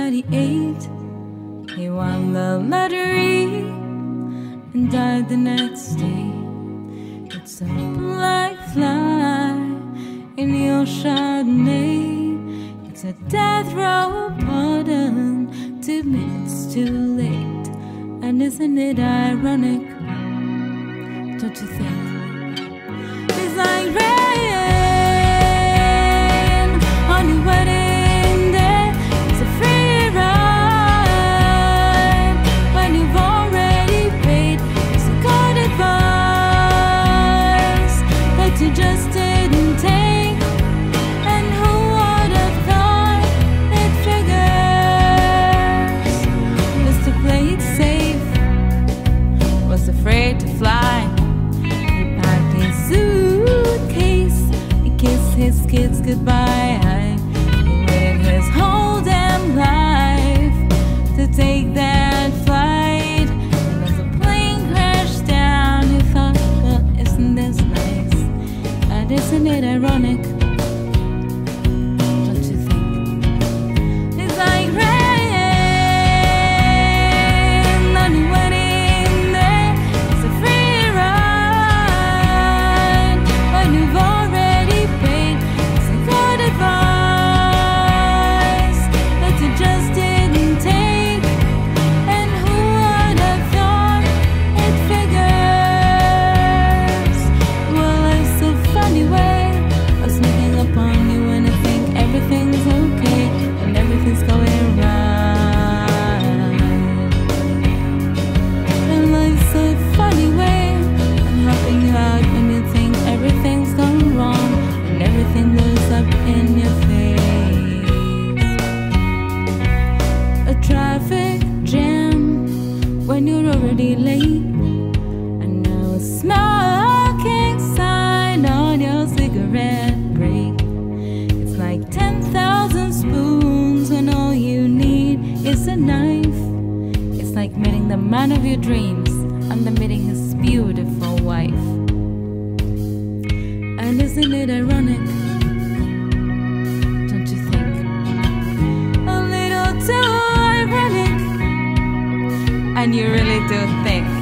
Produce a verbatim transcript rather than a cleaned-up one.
ninety-eight, he won the lottery and died the next day. It's a black fly in your Chardonnay. It's a death row pardon, two minutes too late. And isn't it ironic? Don't you think? It's like rain on your wedding day. It's a free ride when you've already paid. It's a good advice that you just didn't take. And who would have thought it figures? Just to play it safe, was afraid to fly. His kids goodbye. He waited his whole damn life to take that flight. And as the plane crashed down, he thought, well, isn't this nice? And isn't it ironic? Don't you think? It's like rain on your wedding day. It's a free ride when you've already paid. Traffic jam when you're already late, and now a smoking sign on your cigarette break. It's like ten thousand spoons when all you need is a knife. It's like meeting the man of your dreams and then meeting his beautiful wife. And isn't it ironic? Don't you think? A little too. And you really do think